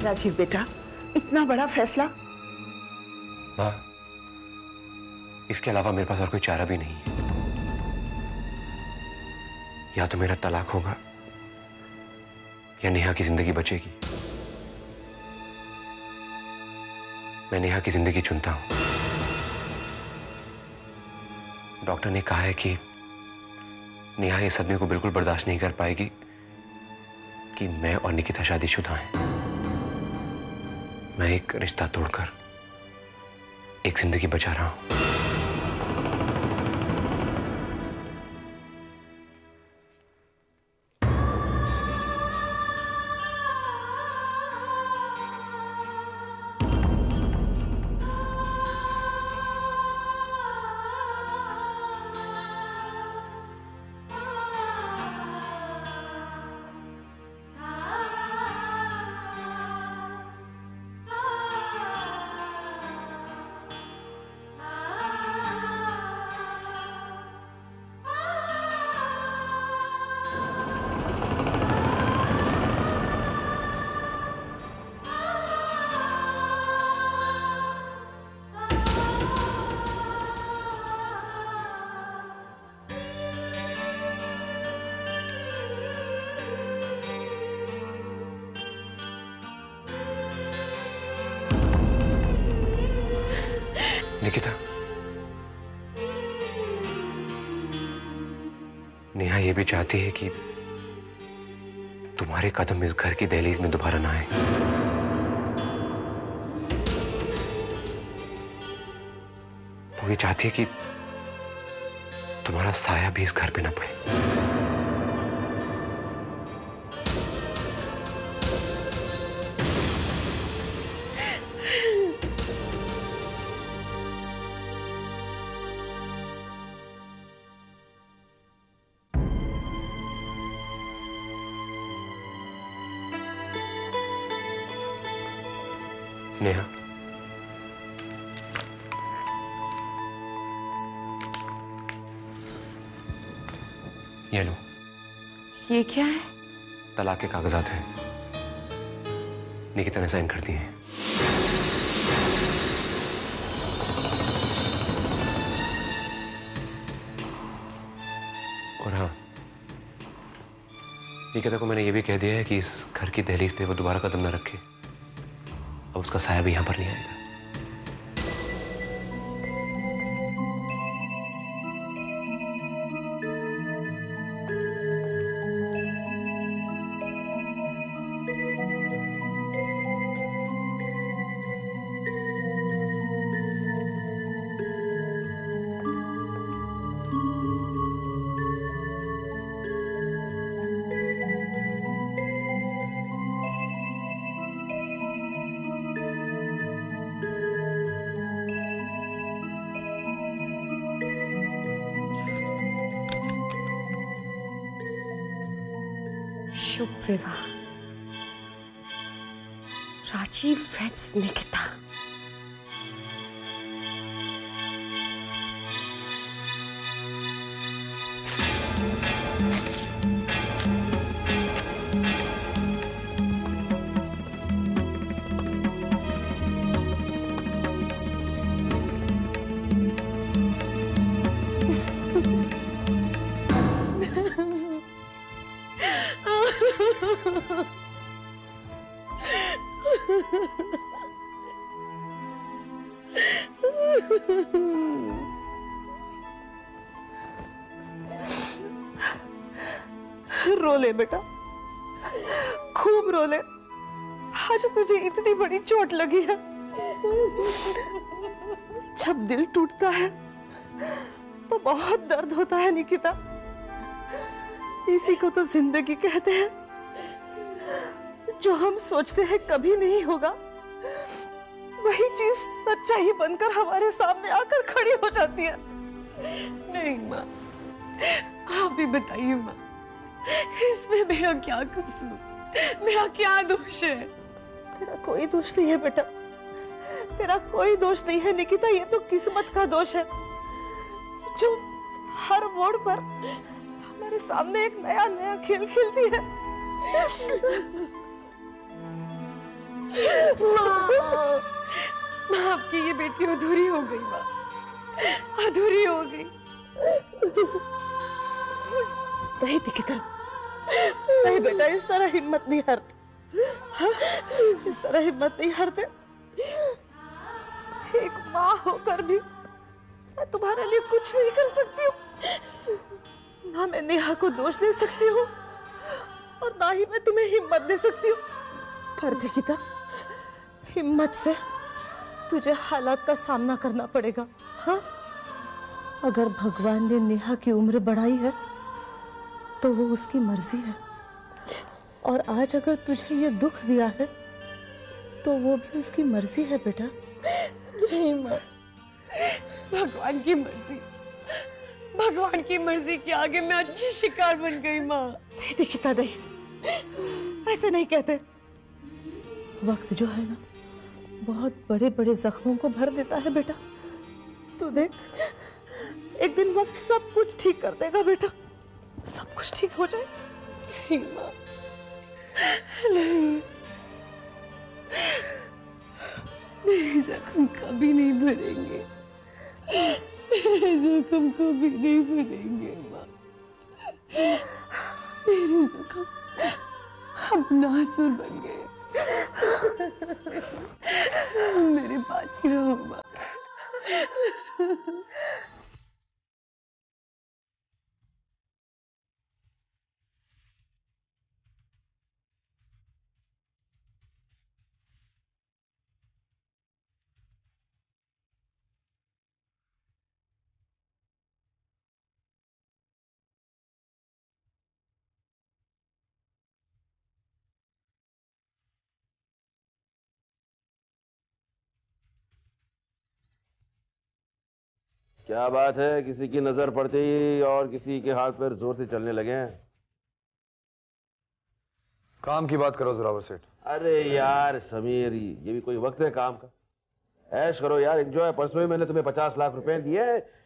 राजीव बेटा, इतना बड़ा फैसला? माँ, इसके अलावा मेरे पास और कोई चारा भी नहीं है। या तो मेरा तलाक होगा या नेहा की जिंदगी बचेगी। मैं नेहा की जिंदगी चुनता हूं। डॉक्टर ने कहा है कि नेहा इस सदमे को बिल्कुल बर्दाश्त नहीं कर पाएगी कि मैं और निकिता शादीशुदा हैं। मैं एक रिश्ता तोड़कर एक जिंदगी बचा रहा हूं। निकिता, नेहा ये भी चाहती है कि तुम्हारे कदम इस घर की दहलीज में दोबारा ना आए। वो ये चाहती है कि तुम्हारा साया भी इस घर पे ना पड़े। नेहा, ये लो। ये क्या है? तलाक के कागजात हैं। निकिता ने साइन कर दिए हैं। और हाँ, निकिता को मैंने ये भी कह दिया है कि इस घर की दहलीज पे वो दोबारा कदम ना रखे। अब उसका साया भी यहां पर नहीं आएगा। शुभ विवाह, राजीव वेड्स निकिता। रो ले बेटा, खूब रो ले। आज तुझे इतनी बड़ी चोट लगी है। जब दिल टूटता है तो बहुत दर्द होता है निकिता। इसी को तो जिंदगी कहते हैं। जो हम सोचते हैं कभी नहीं होगा, वही चीज सच्चाई बनकर हमारे सामने आकर खड़ी हो जाती है। नहीं माँ, आप भी बताइए माँ, इसमें मेरा क्या कसूर, मेरा क्या दोष है? तेरा कोई दोष नहीं है बेटा, तेरा कोई दोष नहीं है निकिता। ये तो किस्मत का दोष है जो हर मोड़ पर हमारे सामने एक नया नया खेल खेलती है। माँ आपकी ये बेटी अधूरी हो गई माँ, अधूरी हो गई। नहीं निकिता, नहीं बेटा, इस तरह हिम्मत नहीं हारते। हाँ? इस तरह हिम्मत नहीं हारते। एक माँ होकर भी मैं तुम्हारे लिए कुछ नहीं कर सकती हूँ। ना मैं नेहा को दोष दे सकती हूँ और ना ही मैं तुम्हें हिम्मत दे सकती हूँ। पर निकिता, हिम्मत से तुझे हालात का सामना करना पड़ेगा। हाँ? अगर भगवान ने नेहा की उम्र बढ़ाई है तो वो उसकी मर्जी है, और आज अगर तुझे ये दुख दिया है तो वो भी उसकी मर्जी है बेटा। नहीं माँ, भगवान की मर्जी, भगवान की मर्जी के आगे मैं अच्छी शिकार बन गई माँ। नहीं निकिता, नहीं, ऐसे नहीं कहते। वक्त जो है ना, बहुत बड़े बड़े जख्मों को भर देता है बेटा। तू देख, एक दिन वक्त सब कुछ ठीक कर देगा बेटा, सब कुछ ठीक हो जाए। नहीं माँ, नहीं, मेरे जख्म कभी नहीं भरेंगे, मेरे जख्म कभी नहीं भरेंगे माँ। मेरे जख्म अब नासुर बन गए। मेरे पास ही रहो माँ। क्या बात है, किसी की नजर पड़ते ही और किसी के हाथ पैर जोर से चलने लगे हैं? काम की बात करो जोरावर सेठ। अरे यार समीर, ये भी कोई वक्त है काम का? ऐश करो यार, एंजॉय। परसों ही मैंने तुम्हें 50 लाख रुपए दिए।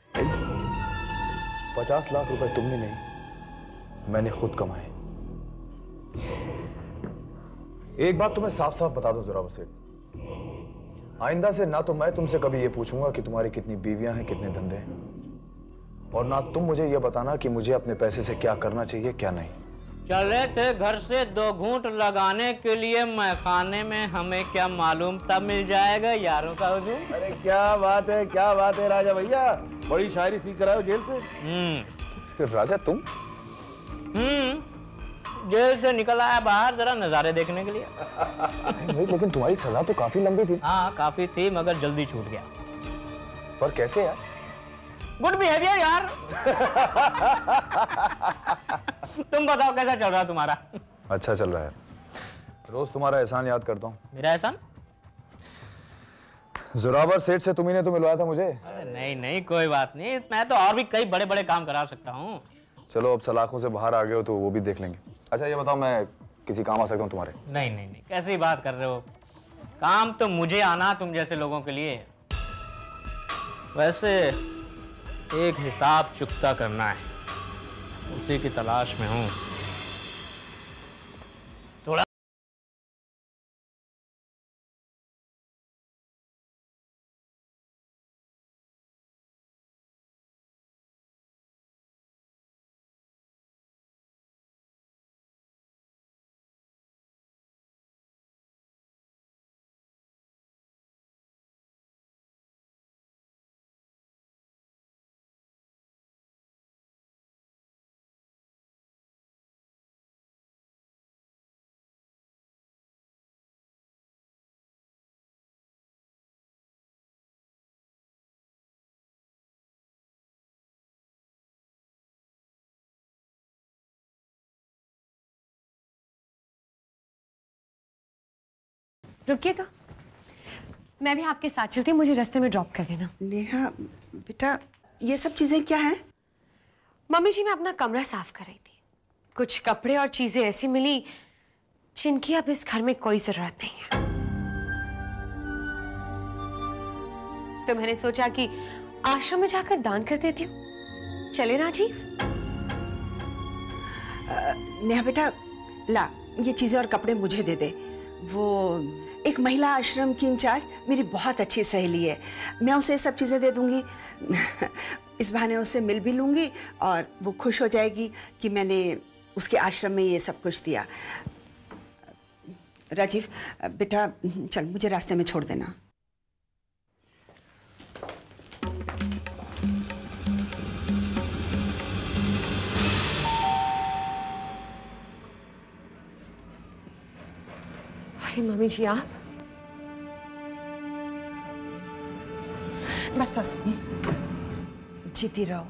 50 लाख रुपए तुमने नहीं, मैंने खुद कमाए। एक बात तुम्हें साफ साफ बता दो जोरावर सेठ, आइंदा से ना तो मैं तुमसे कभी ये पूछूंगा कि तुम्हारी कितनी बीवियां हैं, कितने धंधे हैं, और ना तुम मुझे ये बताना कि मुझे अपने पैसे से क्या करना चाहिए क्या नहीं। चले थे घर से 2 घूंट लगाने के लिए मैखाने में, हमें क्या मालूम तब मिल जाएगा यारों का हुजूम। अरे क्या बात है, क्या बात है राजा भैया, बड़ी शायरी सीख कर आए हो जेल से। फिर राजा तुम? जेल से निकल आया बाहर जरा नजारे देखने के लिए। नहीं, लेकिन तुम्हारी सजा तो काफी लंबी थी। हाँ काफी थी, मगर जल्दी छूट गया। पर कैसे यार? गुड बिहेवियर यार। तुम बताओ कैसा चल रहा तुम्हारा? अच्छा चल रहा है। रोज तुम्हारा एहसान याद करता हूँ। मेरा एहसान? जोरावर सेठ से तुम्ही ने तो मिलवाया था मुझे। अरे नहीं नहीं, कोई बात नहीं, मैं तो और भी कई बड़े बड़े काम करा सकता हूँ। चलो अब सलाखों से बाहर आ गए हो तो वो भी देख लेंगे। अच्छा ये बताओ, मैं किसी काम आ सकता हूँ तुम्हारे? नहीं नहीं नहीं, कैसी बात कर रहे हो? काम तो मुझे आना तुम जैसे लोगों के लिए। वैसे एक हिसाब चुकता करना है, उसी की तलाश में हूँ। थोड़ा रुकिए तो, मैं भी आपके साथ चलती हूँ, मुझे रास्ते में ड्रॉप कर देना। नेहा बेटा, ये सब चीजें क्या हैं? मम्मी जी, मैं अपना कमरा साफ कर रही थी, कुछ कपड़े और चीजें ऐसी मिली जिनकी अब इस घर में कोई जरूरत नहीं है, तो मैंने सोचा कि आश्रम में जाकर दान कर देती हूँ। चले राजीव? नेहा बेटा, ला ये चीजें और कपड़े मुझे दे दे। वो एक महिला आश्रम की इंचार्ज मेरी बहुत अच्छी सहेली है, मैं उसे सब चीज़ें दे दूंगी। इस बहाने उसे मिल भी लूंगी और वो खुश हो जाएगी कि मैंने उसके आश्रम में ये सब कुछ दिया। राजीव बेटा चल, मुझे रास्ते में छोड़ देना। अरे मम्मी जी आप बस बस जीती रहो।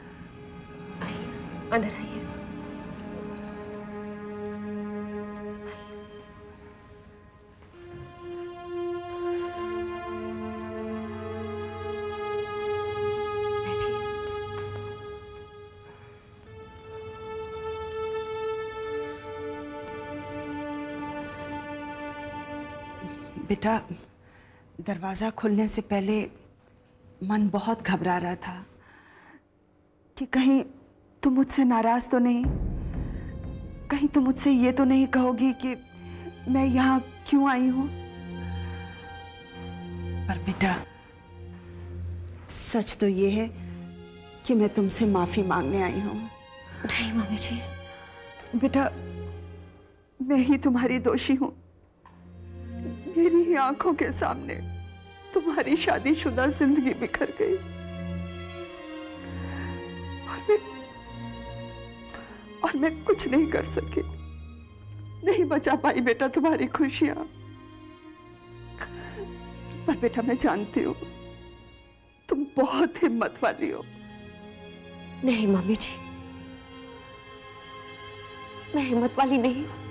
अंदर आइए। बेटा दरवाज़ा खुलने से पहले मन बहुत घबरा रहा था कि कहीं तुम मुझसे नाराज तो नहीं, कहीं तुम मुझसे ये तो नहीं कहोगी कि मैं यहाँ क्यों आई हूँ। पर बेटा सच तो ये है कि मैं तुमसे माफी मांगने आई हूँ। नहीं मम्मी जी। बेटा मैं ही तुम्हारी दोषी हूँ। मेरी ही आंखों के सामने तुम्हारी शादीशुदा जिंदगी बिखर गई और मैं कुछ नहीं कर सकी, नहीं बचा पाई बेटा तुम्हारी खुशियां। पर बेटा मैं जानती हूँ तुम बहुत हिम्मत वाली हो। नहीं मम्मी जी, मैं हिम्मत वाली नहीं हूं,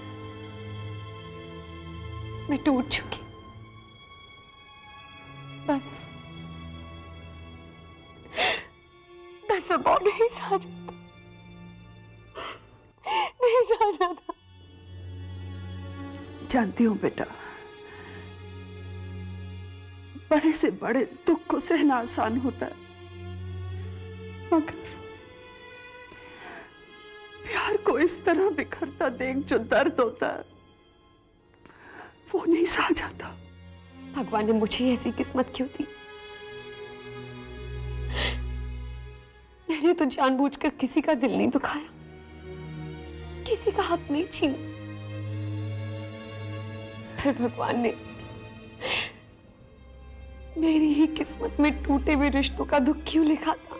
मैं टूट चुकी। बस अब और नहीं सहा जाता, नहीं सहा जाता। जानती हूँ बेटा, बड़े से बड़े दुख को सहना आसान होता है, मगर प्यार को इस तरह बिखरता देख जो दर्द होता है वो नहीं सहा जाता। भगवान ने मुझे ऐसी किस्मत क्यों दी? मैंने तो जानबूझकर किसी का दिल नहीं दुखाया, किसी का हक नहीं छीना। फिर भगवान ने मेरी ही किस्मत में टूटे हुए रिश्तों का दुख क्यों लिखा था?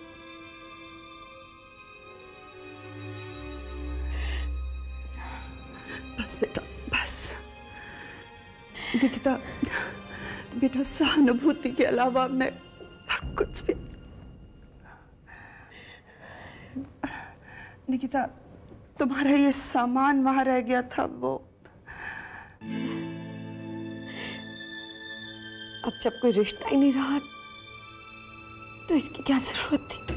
बस बेटा बस। निकिता बेटा सहानुभूति के अलावा मैं कुछ भी। निकिता तुम्हारा ये सामान वहां रह गया था, वो अब जब कोई रिश्ता ही नहीं रहा तो इसकी क्या जरूरत थी?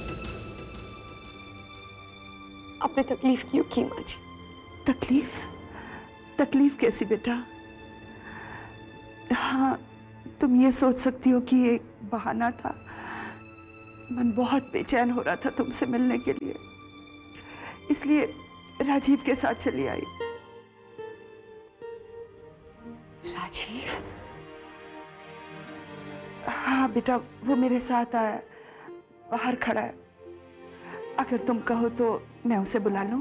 आपने तकलीफ क्यों की माँ जी? तकलीफ? तकलीफ कैसी बेटा? हाँ तुम ये सोच सकती हो कि ये बहाना था, मन बहुत बेचैन हो रहा था तुमसे मिलने के लिए, इसलिए राजीव के साथ चली आई। राजीव? हाँ बेटा वो मेरे साथ आया, बाहर खड़ा है। अगर तुम कहो तो मैं उसे बुला लूं?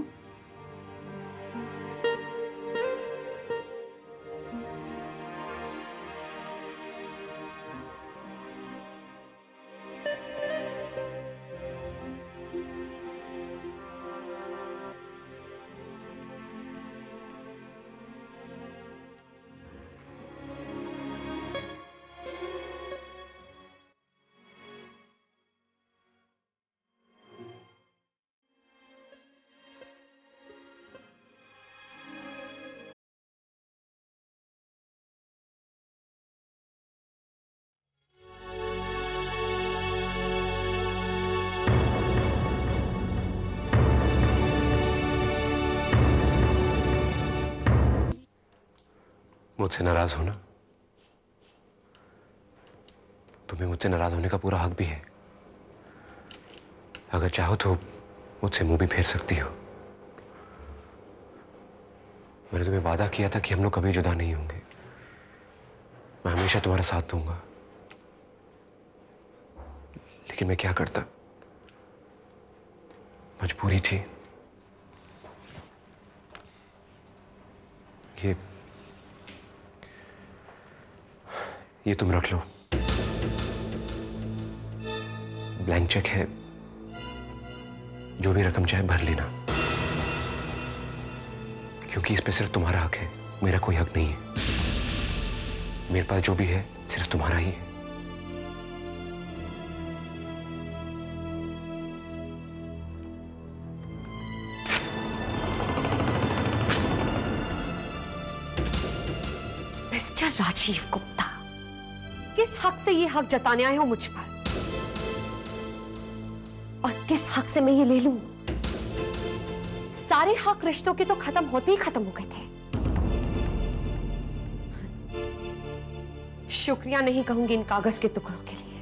मुझसे नाराज होना, तुम्हें मुझसे नाराज होने का पूरा हक भी है। अगर चाहो तो मुझसे मुंह भी फेर सकती हो। मैंने तुम्हें वादा किया था कि हम लोग कभी जुदा नहीं होंगे, मैं हमेशा तुम्हारा साथ दूंगा, लेकिन मैं क्या करता, मजबूरी थी। ये तुम रख लो, ब्लैंक चेक है, जो भी रकम चाहे भर लेना, क्योंकि इस पे सिर्फ तुम्हारा हक है, मेरा कोई हक नहीं है। मेरे पास जो भी है सिर्फ तुम्हारा ही है। मिस्टर राजीव गुप्ता, किस हक से ये हक जताने आए हो मुझ पर, और किस हक से मैं ये ले लूं? सारे हक रिश्तों के तो खत्म होते ही खत्म हो गए थे। शुक्रिया नहीं कहूंगी इन कागज के टुकड़ों के लिए,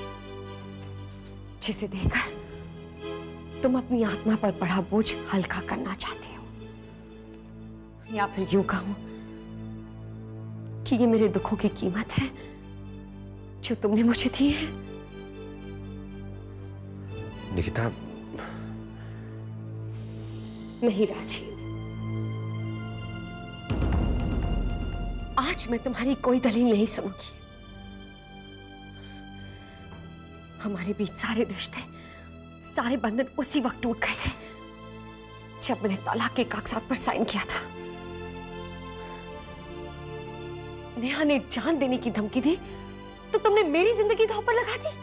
जिसे देकर तुम अपनी आत्मा पर बड़ा बोझ हल्का करना चाहते हो, या फिर यूं कहूं कि ये मेरे दुखों की कीमत है जो तुमने मुझे दी है। निकिता, नहीं राजीव, आज मैं तुम्हारी कोई दलील नहीं सुनूंगी। हमारे बीच सारे रिश्ते, सारे बंधन उसी वक्त टूट गए थे जब मैंने तलाक के कागजात पर साइन किया था। नेहा ने जान देने की धमकी दी तो तुमने मेरी जिंदगी दांव पर लगा दी।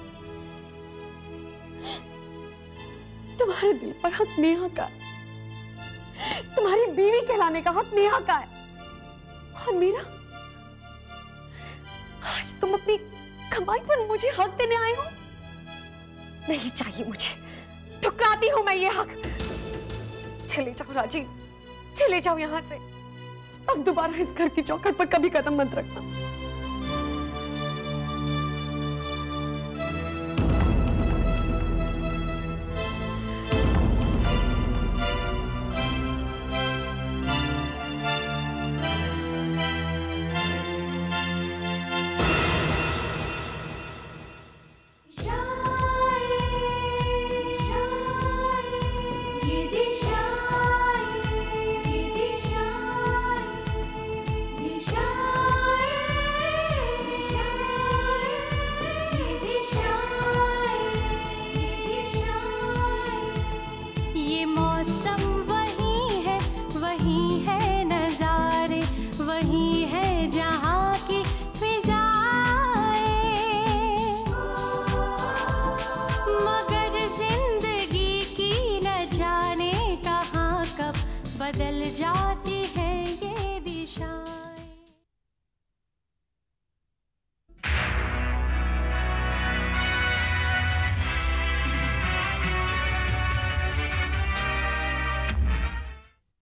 तुम्हारे दिल पर हक नेहा का, तुम्हारी बीवी कहलाने का हक नेहा का है, और मेरा आज तुम अपनी कमाई पर मुझे हक देने आए हो। नहीं चाहिए मुझे, ठुकराती हूं मैं ये हक। चले जाओ राजीव, चले जाओ यहां से। अब दोबारा इस घर की चौखट पर कभी कदम मत रखना। बदल